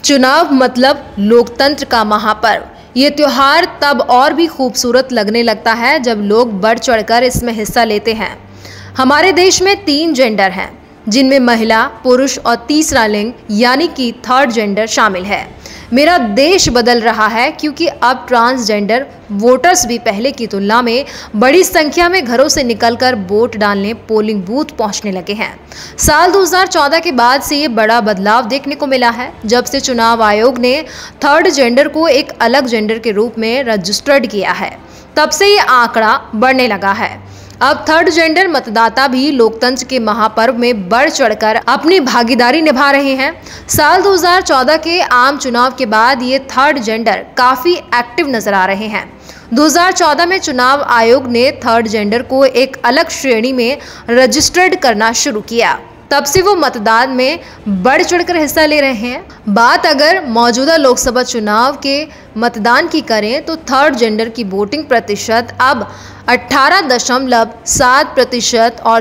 चुनाव मतलब लोकतंत्र का महापर्व। ये त्योहार तब और भी खूबसूरत लगने लगता है जब लोग बढ़ चढ़कर इसमें हिस्सा लेते हैं। हमारे देश में 3 जेंडर हैं, जिनमें महिला, पुरुष और तीसरा लिंग यानी कि थर्ड जेंडर शामिल है। मेरा देश बदल रहा है क्योंकि अब ट्रांसजेंडर वोटर्स भी पहले की तुलना में बड़ी संख्या में घरों से निकलकर वोट डालने पोलिंग बूथ पहुंचने लगे हैं। साल 2014 के बाद से ये बड़ा बदलाव देखने को मिला है, जब से चुनाव आयोग ने थर्ड जेंडर को एक अलग जेंडर के रूप में रजिस्टर्ड किया है, तब से ये आंकड़ा बढ़ने लगा है। अब थर्ड जेंडर मतदाता भी लोकतंत्र के महापर्व में बढ़ चढ़कर अपनी भागीदारी निभा रहे हैं। साल 2014 के आम चुनाव के बाद ये थर्ड जेंडर काफी एक्टिव नजर आ रहे हैं। 2014 में चुनाव आयोग ने थर्ड जेंडर को एक अलग श्रेणी में रजिस्टर्ड करना शुरू किया, तब से वो मतदान में बढ़ चढ़कर हिस्सा ले रहे हैं। बात अगर मौजूदा लोकसभा चुनाव के मतदान की करें तो थर्ड जेंडर की वोटिंग प्रतिशत अब 18.7% और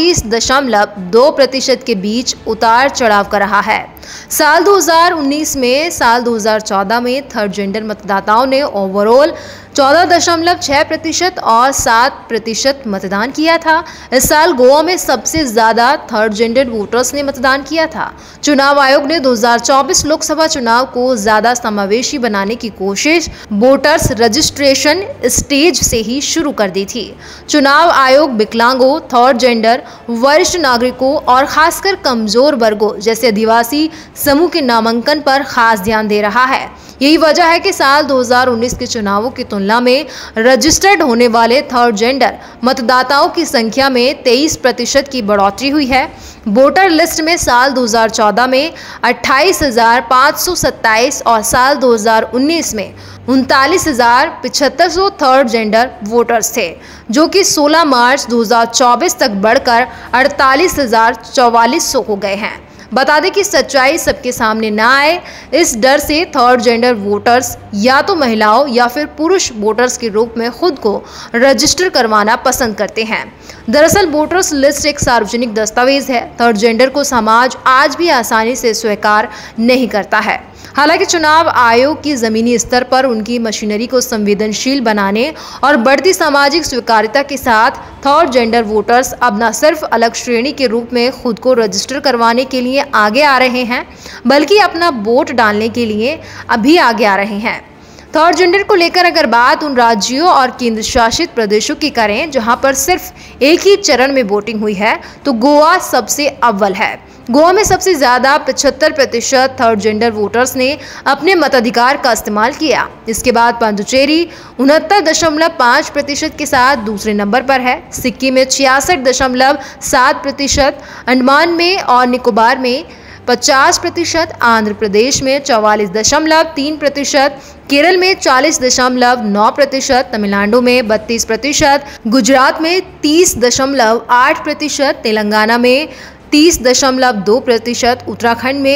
34.2% के बीच उतार चढ़ाव कर रहा है। साल 2019 में साल 2014 में थर्ड जेंडर मतदाताओं ने ओवरऑल 14.6% और 7% मतदान किया था। इस साल गोवा में सबसे ज्यादा थर्ड जेंडर वोटर्स ने मतदान किया था। चुनाव आयोग ने 2024 लोकसभा चुनाव को ज्यादा समावेशी बनाने की कोशिश वोटर्स रजिस्ट्रेशन स्टेज से ही शुरू कर दी थी। चुनाव आयोग विकलांगों, थर्ड जेंडर, वरिष्ठ नागरिकों और खासकर कमजोर वर्गों जैसे आदिवासी समूह के नामांकन पर खास ध्यान दे रहा है। यही वजह है कि साल 2019 के चुनावों की तुलना में रजिस्टर्ड होने वाले थर्ड जेंडर मतदाताओं की संख्या में 23% की बढ़ोतरी हुई है। वोटर लिस्ट में साल 2014 में 28,527 और साल 2019 में 39,75 थर्ड जेंडर वोटर्स थे, जो कि 16 मार्च 2024 तक बढ़कर 48,044 हो गए हैं। बता दें कि सच्चाई सबके सामने ना आए, इस डर से थर्ड जेंडर वोटर्स या तो महिलाओं या फिर पुरुष वोटर्स के रूप में खुद को रजिस्टर करवाना पसंद करते हैं। दरअसल वोटर्स लिस्ट एक सार्वजनिक दस्तावेज है। थर्ड जेंडर को समाज आज भी आसानी से स्वीकार नहीं करता है। हालांकि चुनाव आयोग की जमीनी स्तर पर उनकी मशीनरी को संवेदनशील बनाने और बढ़ती सामाजिक स्वीकार्यता के साथ थर्ड जेंडर वोटर्स अब न सिर्फ अलग श्रेणी के रूप में खुद को रजिस्टर करवाने के लिए आगे आ रहे हैं, बल्कि अपना वोट डालने के लिए अभी आगे आ रहे हैं। थर्ड जेंडर को लेकर अगर बात उन राज्यों और केंद्र शासित प्रदेशों की करें जहां पर सिर्फ एक ही चरण में वोटिंग हुई है, तो गोवा सबसे अव्वल है। गोवा में सबसे ज्यादा 75% थर्ड जेंडर वोटर्स ने अपने मताधिकार का इस्तेमाल किया। इसके बाद पांडिचेरी 69.5% के साथ दूसरे नंबर पर है। सिक्किम में 66.7%, अंडमान में और निकोबार में 50%, आंध्र प्रदेश में 44.3%, केरल में 40.9%, तमिलनाडु में 32%, गुजरात में 30.8%, तेलंगाना में 30.2%, उत्तराखंड में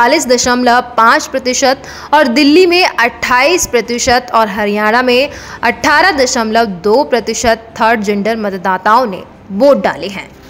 39.5% और दिल्ली में 28% और हरियाणा में 18.2% थर्ड जेंडर मतदाताओं ने वोट डाले हैं।